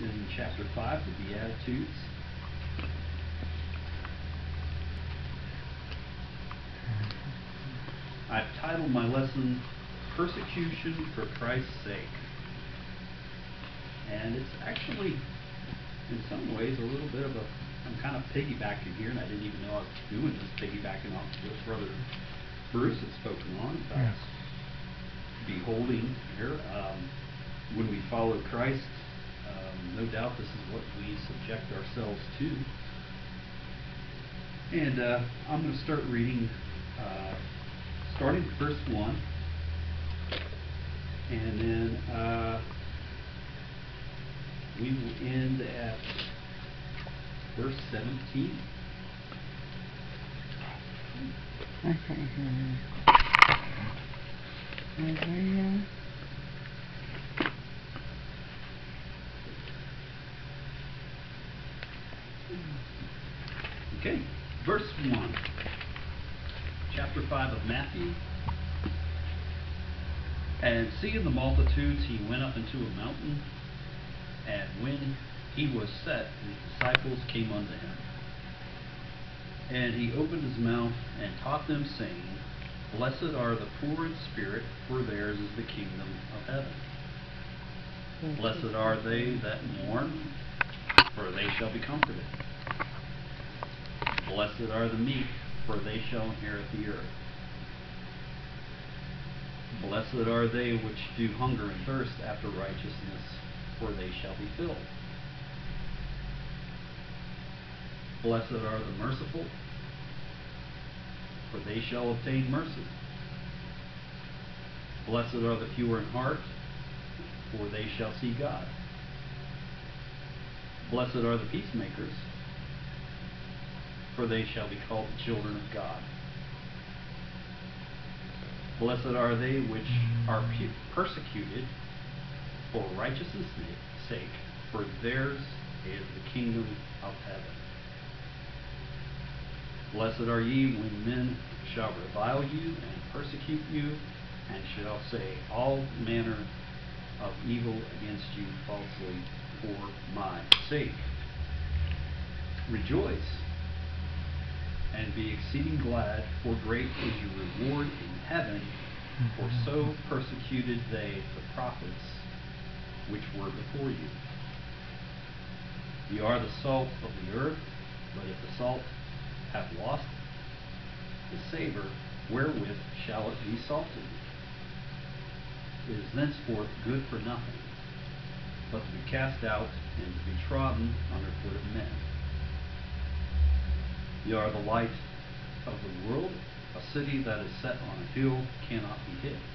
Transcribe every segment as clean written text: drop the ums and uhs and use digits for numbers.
in chapter 5, the Beatitudes. I've titled my lesson, Persecution for Christ's Sake. And it's actually, in some ways, a little bit of a, I'm kind of piggybacking here, and I didn't even know I was doing this, piggybacking off of what Brother Bruce had spoken on. Yeah. Beholding here, when we follow Christ, no doubt this is what we subject ourselves to. And I'm going to start reading, starting with verse 1, and then we will end at verse 17. Okay, verse 1, chapter 5 of Matthew. And seeing the multitudes, he went up into a mountain, and when he was set, his disciples came unto him. And he opened his mouth and taught them, saying, Blessed are the poor in spirit, for theirs is the kingdom of heaven. Blessed are they that mourn, for they shall be comforted. Blessed are the meek, for they shall inherit the earth. Blessed are they which do hunger and thirst after righteousness, for they shall be filled. Blessed are the merciful, for they shall obtain mercy. Blessed are the pure in heart, for they shall see God. Blessed are the peacemakers, for they shall be called the children of God. Blessed are they which are persecuted for righteousness' sake, for theirs is the kingdom of heaven. Blessed are ye when men shall revile you and persecute you, and shall say all manner of evil against you falsely for my sake. Rejoice and be exceeding glad, for great is your reward in heaven, for so persecuted they the prophets which were before you. Ye are the salt of the earth, but if the salt have lost the savor, wherewith shall it be salted? It is thenceforth good for nothing, but to be cast out and to be trodden under foot of men. Ye are the light of the world. A city that is set on a hill cannot be hid.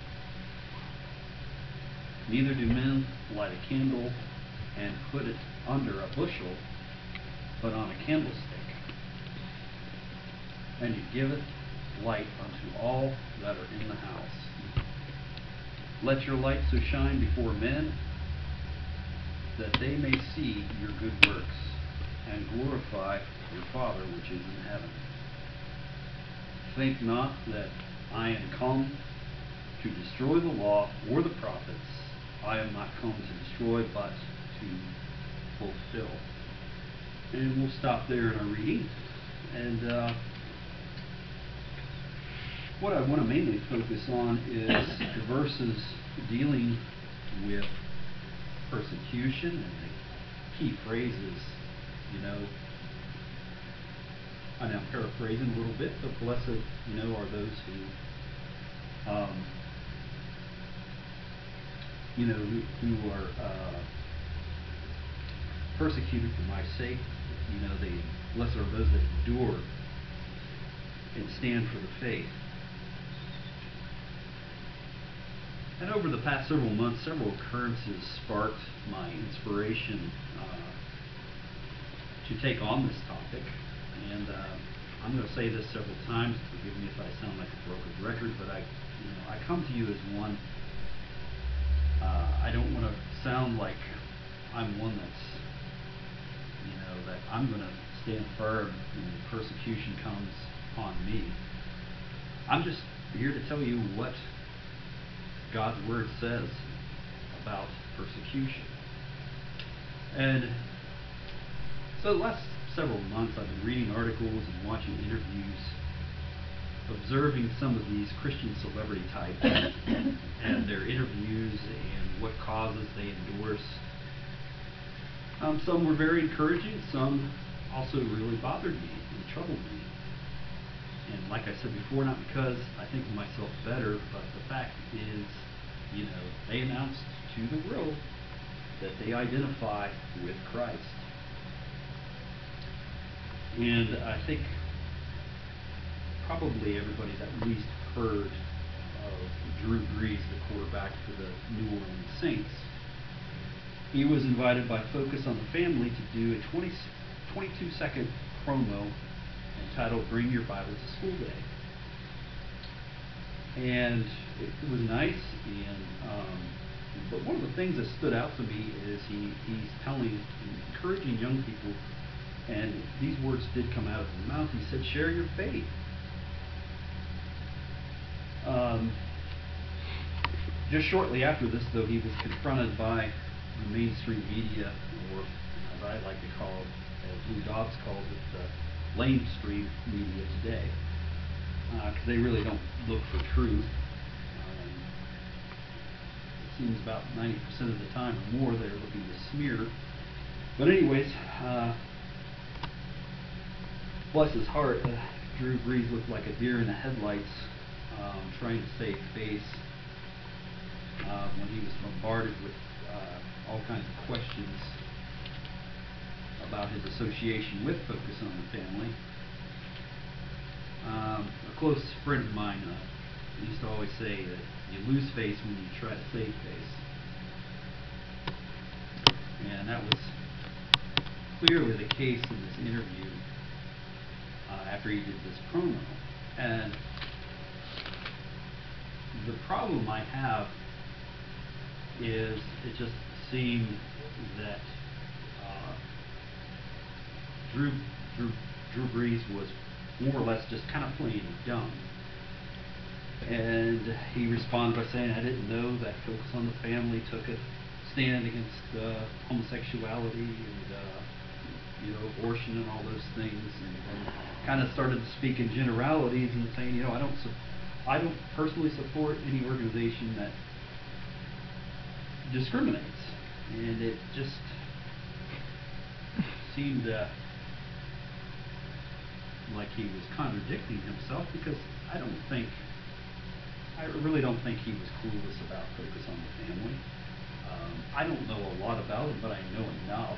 Neither do men light a candle and put it under a bushel, but on a candlestick, and it giveth light unto all that are in the house. Let your light so shine before men, that they may see your good works, and glorify your Father which is in heaven. Think not that I am come to destroy the law or the prophets. I am not come to destroy, but to fulfill. And we'll stop there in our reading. And what I want to mainly focus on is the verses dealing with persecution and the key phrases, I know I'm paraphrasing a little bit, but blessed, are those who, who are persecuted for my sake. Blessed are those that endure and stand for the faith. And over the past several months, several occurrences sparked my inspiration to take on this topic. And I'm going to say this several times. Forgive me if I sound like a broken record, but I come to you as one. I don't want to sound like I'm one that's, that I'm going to stand firm when persecution comes upon me. I'm just here to tell you what God's Word says about persecution. And so the last several months I've been reading articles and watching interviews, observing some of these Christian celebrity types and their interviews and what causes they endorse. Some were very encouraging, some also really bothered me and troubled me. And like I said before, not because I think of myself better, but the fact is, they announced to the world that they identify with Christ. And I think probably everybody's at least heard of Drew Brees, the quarterback for the New Orleans Saints. He was invited by Focus on the Family to do a 22-second promo entitled Bring Your Bible to School Day. And it was nice, but one of the things that stood out to me is he's encouraging young people, and these words did come out of his mouth. He said, share your faith. Just shortly after this, though, he was confronted by the mainstream media, or as I like to call it, as Lou Dobbs calls it, the lamestream media today, because they really don't look for truth. It seems about 90% of the time or more they're looking to smear. But anyways, bless his heart, Drew Brees looked like a deer in the headlights, trying to save face when he was bombarded with all kinds of questions about his association with Focus on the Family. A close friend of mine used to always say that you lose face when you try to save face. And that was clearly the case in this interview after he did this promo. And the problem I have is it just seemed that Drew Brees was more or less just kind of playing dumb. And he responded by saying, I didn't know that Focus on the Family took a stand against homosexuality and abortion and all those things, and kind of started to speak in generalities and saying, I don't personally support any organization that discriminates. And it just seemed like he was contradicting himself, because I really don't think he was clueless about Focus on the Family. I don't know a lot about it, but I know enough.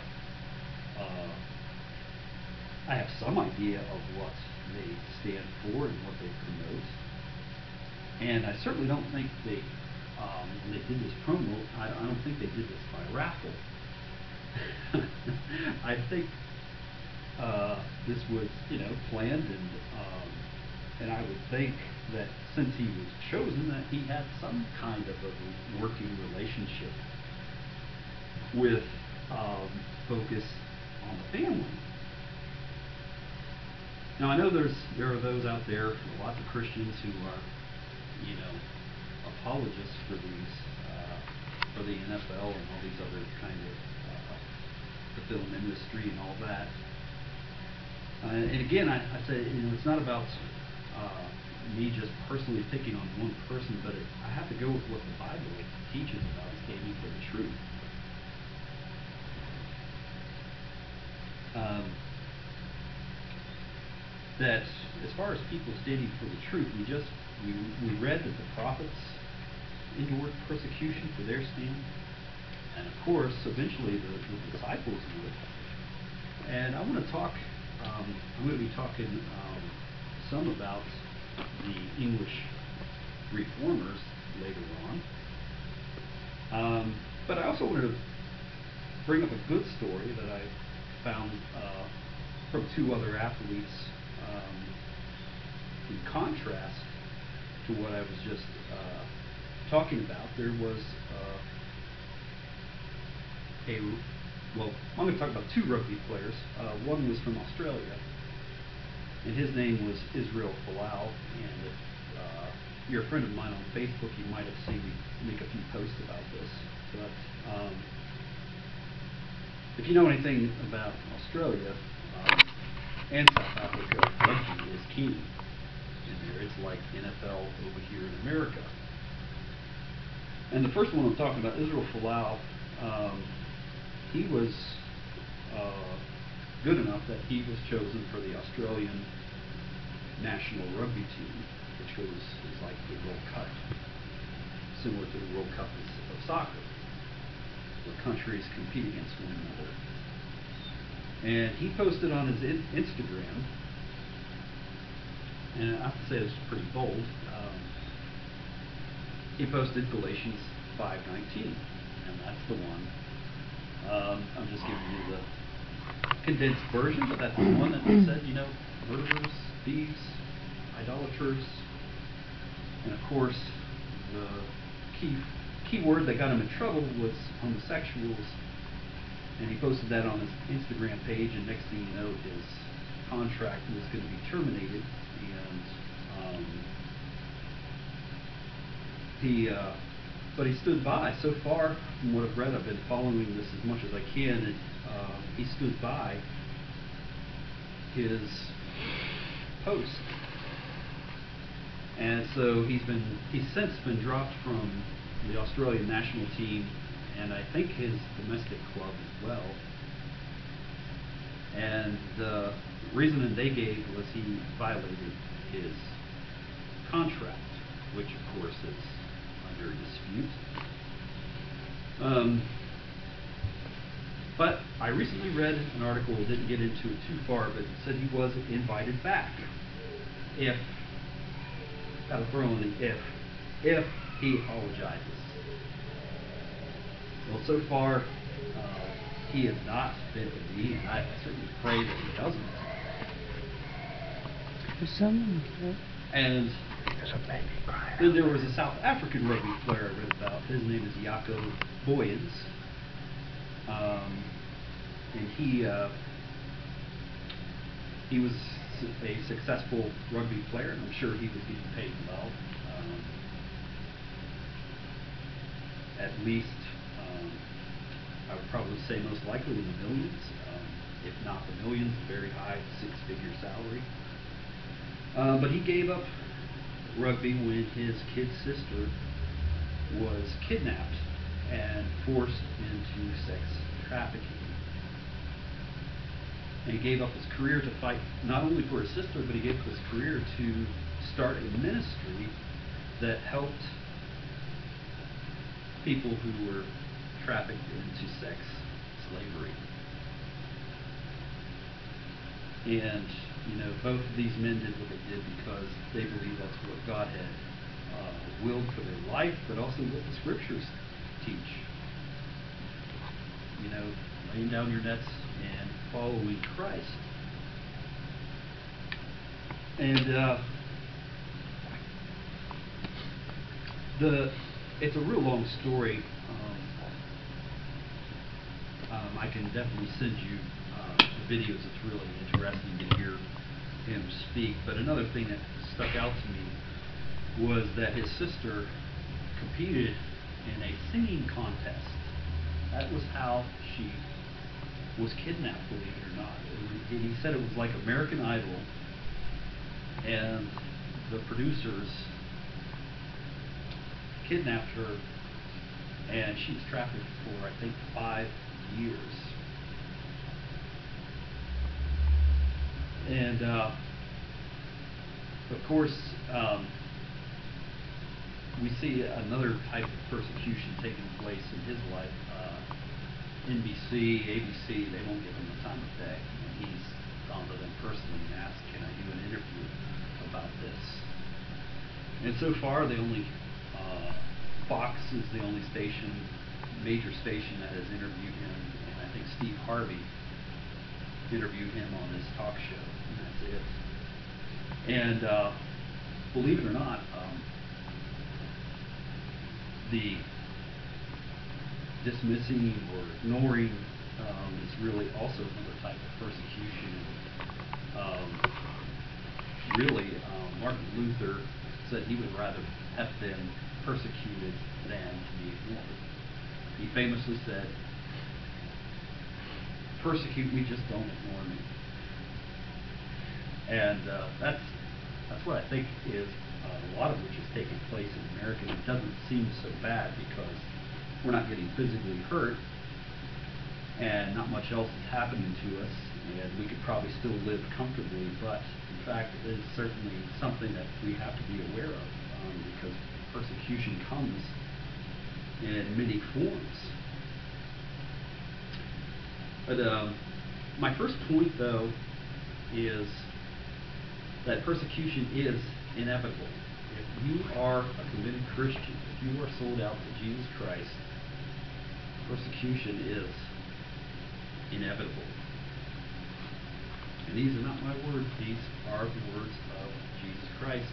I have some idea of what they stand for and what they promote. And I certainly don't think when they did this promo, I don't think they did this by raffle. I think this was, planned, and I would think that since he was chosen, that he had some kind of a working relationship with Focus on the Family. Now I know there are those out there, lots of Christians who are, apologists for these, for the NFL and all these other kind of the film industry and all that. And again, I say, it's not about me just personally picking on one person, but I have to go with what the Bible teaches about standing for the truth. That as far as people standing for the truth, we read that the prophets endured persecution for their stand, and of course, eventually the disciples would. And I want to talk. I'm going to be talking some about the English reformers later on. But I also wanted to bring up a good story that I found from two other athletes in contrast to what I was just talking about. There was I'm going to talk about two rugby players. One was from Australia, and his name was Israel Folau. And if you're a friend of mine on Facebook, you might have seen me make a few posts about this. But if you know anything about Australia and South Africa, rugby is king in there. It's like NFL over here in America. And the first one I'm talking about, Israel Folau, he was good enough that he was chosen for the Australian national rugby team, which is like the World Cup, similar to the World Cup of soccer, where countries compete against one another. And he posted on his Instagram, and I have to say this was pretty bold. He posted Galatians 5:19, and that's the one. I'm just giving you the condensed version, but that's the one that said, you know, murderers, thieves, idolaters, and of course, the key word that got him in trouble was homosexuals. And he posted that on his Instagram page, and next thing you know, his contract was going to be terminated, and but he stood by. So far, from what I've read, I've been following this as much as I can, and he stood by his post. And so he's since been dropped from the Australian national team, and I think his domestic club as well. And the reason they gave was he violated his contract, which of course is under dispute. But I recently read an article, didn't get into it too far, but it said he was invited back if, gotta throw in the if he apologizes. Well, so far, he has not bent the knee, and I certainly pray that he doesn't. And then there was a South African rugby player I read about. His name is Jaco Boyens. And he was a successful rugby player, and I'm sure he was getting paid well. At least, I would probably say most likely in the millions, if not the millions, a very high six-figure salary. But he gave up rugby when his kid's sister was kidnapped and forced into sex trafficking. And he gave up his career to fight not only for his sister, but he gave up his career to start a ministry that helped people who were trafficked into sex slavery. And, you know, both of these men did what they did because they believed that's what God had willed for their life, but also what the scriptures teach. You know, laying down your nets and following Christ. And it's a real long story. I can definitely send you the videos. It's really interesting to hear him speak. But another thing that stuck out to me was that his sister competed in a singing contest. That was how she was kidnapped, believe it or not. He said it was like American Idol, and the producers kidnapped her, and she was trafficked for, I think, 5 years. And of course, we see another type of persecution taking place in his life. NBC, ABC, they won't give him the time of day. And he's gone to them personally and asked, can I do an interview about this? And so far, Fox is the only major station that has interviewed him, and I think Steve Harvey interviewed him on his talk show, and that's it. And believe it or not, the dismissing or ignoring is really also another type of persecution. Martin Luther said he would rather have been persecuted than to be ignored. He famously said, persecute me, just don't ignore me. And that's what I think is a lot of which is taking place in America. It doesn't seem so bad because we're not getting physically hurt, and not much else is happening to us, and we could probably still live comfortably, but in fact it is certainly something that we have to be aware of, because persecution comes in many forms. But my first point, though, is that persecution is inevitable. If you are a committed Christian, if you are sold out to Jesus Christ, persecution is inevitable. And these are not my words, these are the words of Jesus Christ.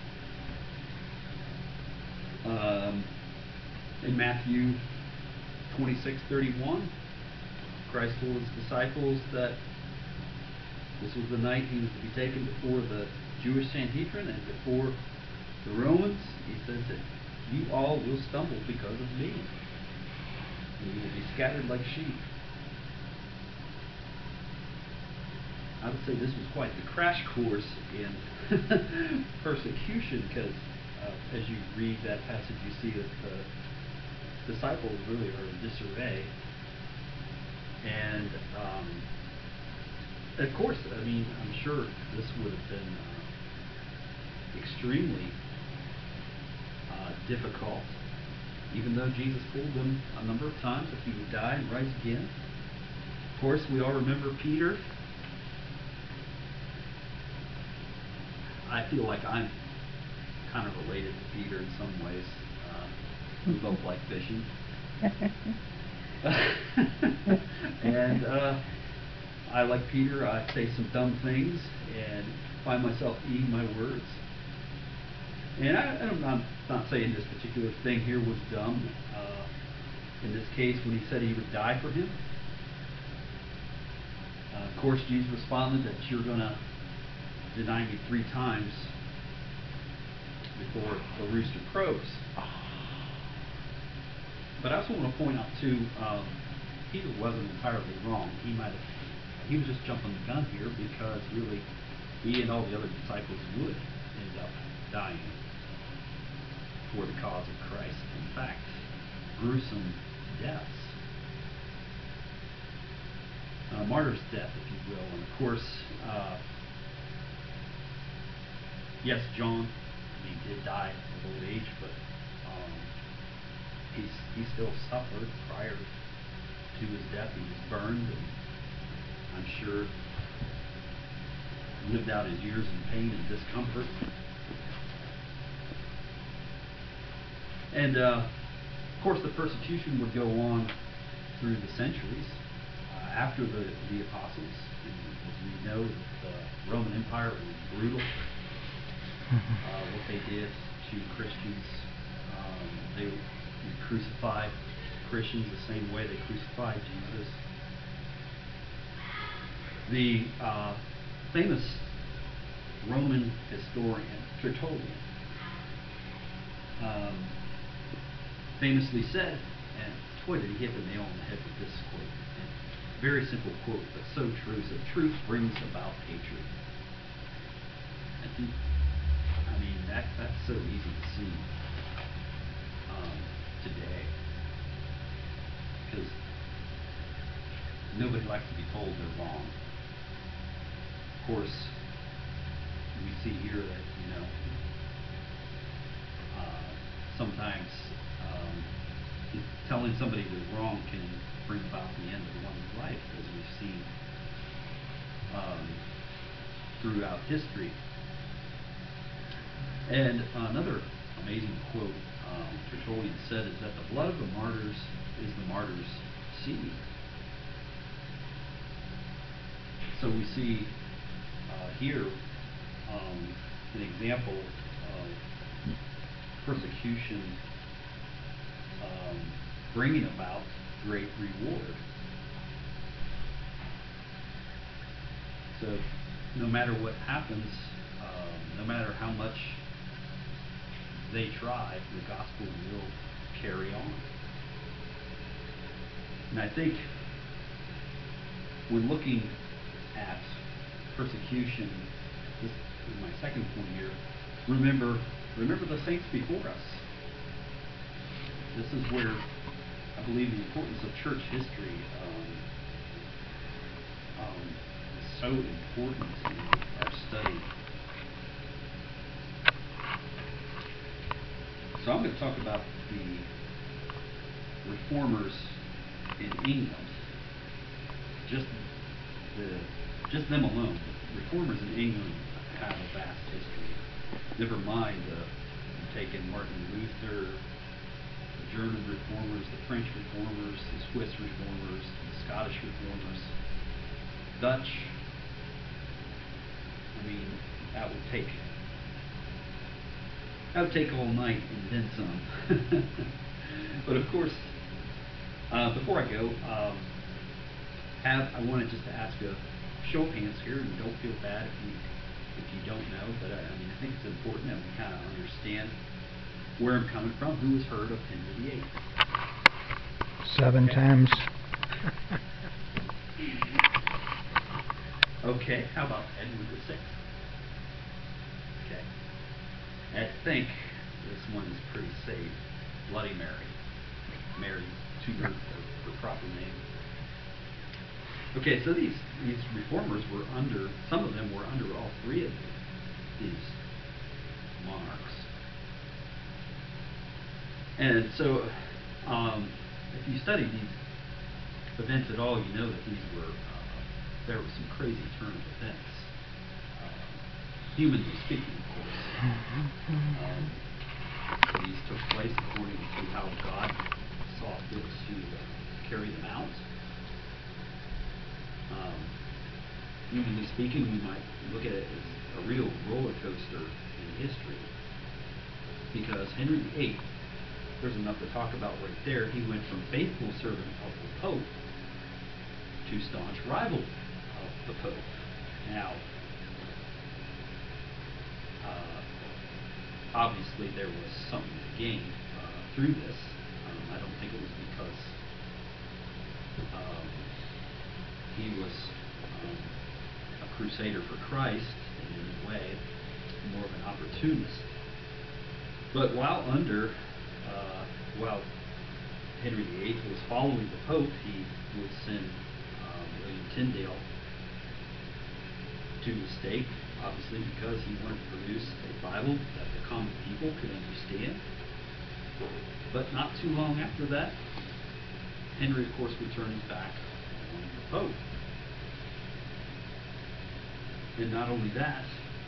In Matthew 26:31, Christ told his disciples that this was the night he was to be taken before the Jewish Sanhedrin and before the Romans. He says that you all will stumble because of me, and you will be scattered like sheep. I would say this was quite the crash course in persecution, because as you read that passage, you see that the disciples really are in disarray. And of course, I mean, I'm sure this would have been extremely difficult, even though Jesus told them a number of times that he would die and rise again. Of course, we all remember Peter. I feel like I'm kind of related to Peter in some ways. We both like fishing. And I, like Peter, I say some dumb things and find myself eating my words. And I'm not saying this particular thing here was dumb. In this case, when he said he would die for him, of course, Jesus responded that you're going to deny me 3 times before the rooster crows. But I also want to point out too, Peter wasn't entirely wrong. He was just jumping the gun here, because really he and all the other disciples would end up dying for the cause of Christ. In fact, gruesome deaths. Martyr's death, if you will. And of course, yes, John, he did die of old age, but he still suffered prior to his death. He was burned, and I'm sure lived out his years in pain and discomfort. And of course, the persecution would go on through the centuries after the apostles. As we know, the Roman Empire was brutal. What they did to Christians, they would crucify Christians the same way they crucified Jesus. The famous Roman historian Tertullian famously said, and boy did he hit the nail on the head with this quote. And very simple quote, but so true. So truth brings about hatred. And I mean, that's so easy to see today, because nobody likes to be told they're wrong. Of course, we see here that, sometimes telling somebody they're wrong can bring about the end of one's life, as we've seen throughout history. And another amazing quote Tertullian said is that the blood of the martyrs is the martyr's seed. So we see here an example of persecution bringing about great reward. So no matter what happens, no matter how much they try, the gospel will carry on. And I think when looking at persecution, this is my second point here, remember the saints before us. This is where I believe the importance of church history is so important in our study. So I'm going to talk about the reformers in England. Just them alone. Reformers in England have a vast history. Never mind taking Martin Luther, the German reformers, the French reformers, the Swiss reformers, the Scottish reformers, Dutch. I mean, that would take all night and then some. But of course, before I go, I wanted just to ask a show of hands here, and don't feel bad if you don't know, but I mean, I think it's important that we kind of understand where I'm coming from. Who has heard of Henry VIII? 7 times. Okay, how about Edward VI? Okay. I think this one is pretty safe. Bloody Mary. Mary Tudor, her proper name. Okay, so these reformers were under, some of them were under all three of these monarchs. And so, if you study these events at all, you know that these were, there were some crazy turn of events. Humanly speaking, of course. These took place according to how God saw fit to carry them out. Humanly speaking, we might look at it as a real roller coaster in history, because Henry VIII, there's enough to talk about right there. He went from faithful servant of the Pope to staunch rival of the Pope. Now, obviously there was something to gain through this. I don't think it was because he was a crusader for Christ in any way, more of an opportunist. But while Henry VIII was following the Pope, he would send William Tyndale to the stake, obviously because he wanted to produce a Bible that the common people could understand. But not too long after that, Henry, of course, would turn his back on the Pope. And not only that,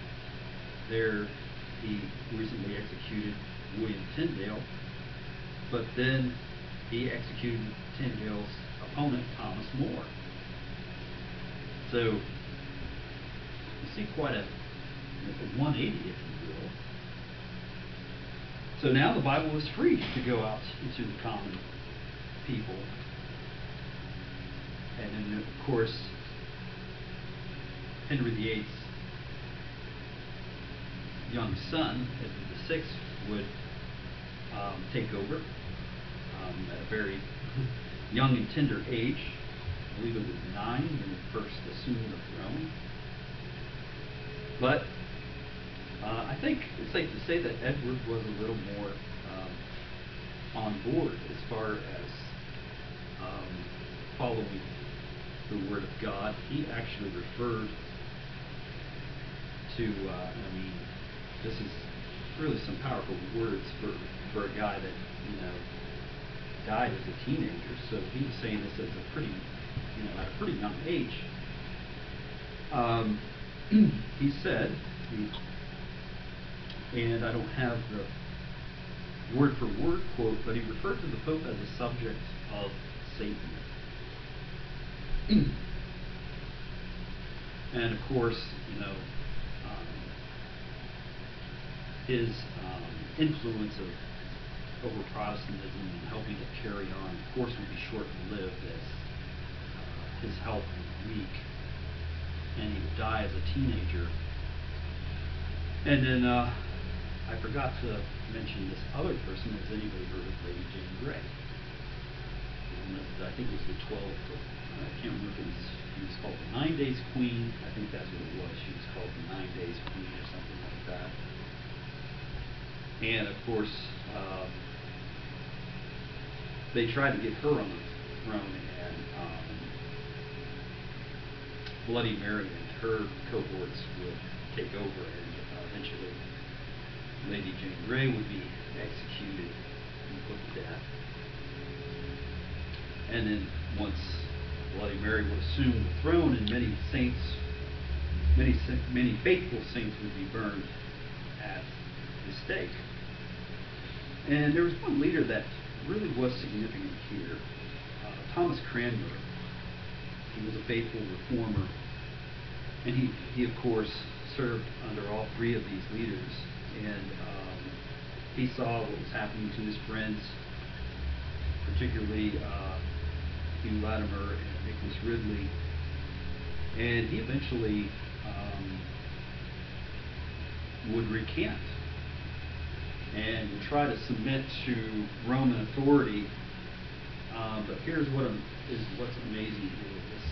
he recently executed William Tyndale, but then he executed Tyndale's opponent, Thomas More. So you see quite a 180, if you will. So now the Bible is free to go out into the common people. And then, of course, Henry VIII's young son, Edward VI, would take over at a very young and tender age. I believe it was 9 when he first assumed the throne. But I think it's safe to say that Edward was a little more on board as far as following the Word of God. He actually referred to, I mean, this is really some powerful words for a guy that, died as a teenager. So he was saying this at a pretty young age. He said, and I don't have the word for word quote, but he referred to the Pope as a subject of Satan. And of course, his influence over Protestantism and helping it carry on, of course, would be short-lived as his health was weak, and he would die as a teenager. And then I forgot to mention this other person. Has anybody heard of Lady Jane Grey? I think it was the 12th I can't remember if he was called the 9 Days Queen. I think that's what it was. She was called the 9 Days Queen or something like that. And of course, they tried to get her on the throne, and Bloody Mary and her cohorts would take over, and eventually Lady Jane Grey would be executed and put to death. And then once Bloody Mary would assume the throne, and many saints, many faithful saints would be burned at the stake. And there was one leader that really was significant here, Thomas Cranmer. He was a faithful reformer, and he of course served under all three of these leaders, and he saw what was happening to his friends, particularly Hugh Latimer and Nicholas Ridley, and he eventually would recant and would try to submit to Roman authority. But here's what's amazing here. This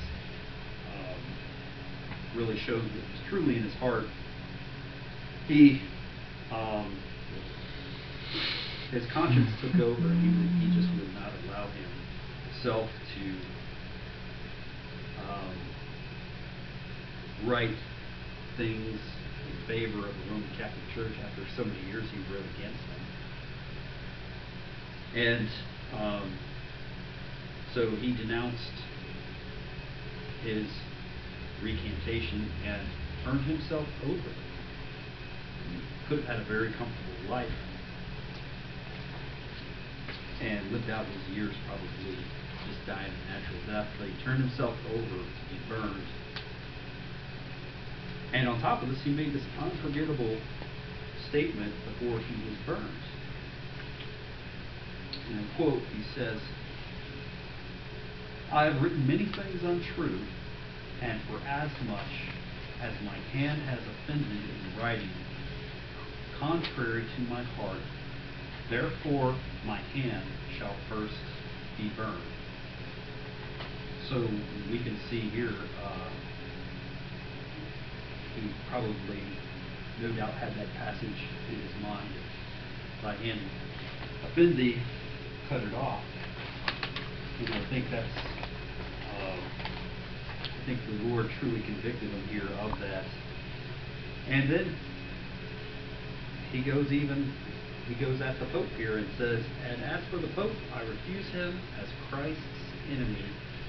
really shows what was truly in his heart. His conscience took over, and he just would not allow himself to write things in favor of the Roman Catholic Church after so many years he wrote against them. And so he denounced his recantation and turned himself over. He could have had a very comfortable life and lived out his years, probably just dying a natural death, but he turned himself over to be burned. And on top of this, he made this unforgettable statement before he was burned. And I quote, he says, "I have written many things untrue, and for as much as my hand has offended in writing, contrary to my heart, therefore my hand shall first be burned." So we can see here, he probably, no doubt, had that passage in his mind. If my hand offend thee, cut it off. And I think that's, I think the Lord truly convicted him here of that. And then he goes at the Pope here and says, "And as for the Pope, I refuse him as Christ's enemy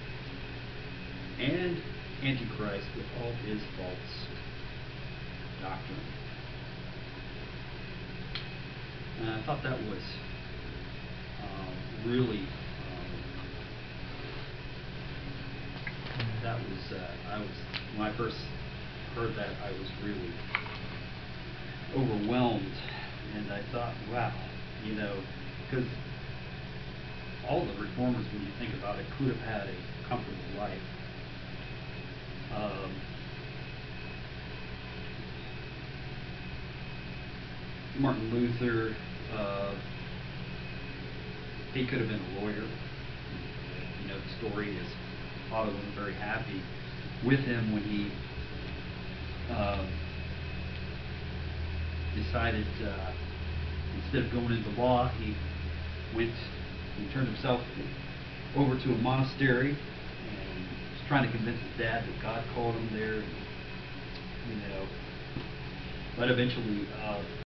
and Antichrist with all his false doctrine." And I thought that was really, when I first heard that, I was really overwhelmed, and I thought, wow, because all the reformers, when you think about it, could have had a comfortable life. Martin Luther, he could have been a lawyer. The story is, father wasn't very happy with him when he decided, instead of going into law, he turned himself over to a monastery and was trying to convince his dad that God called him there. But eventually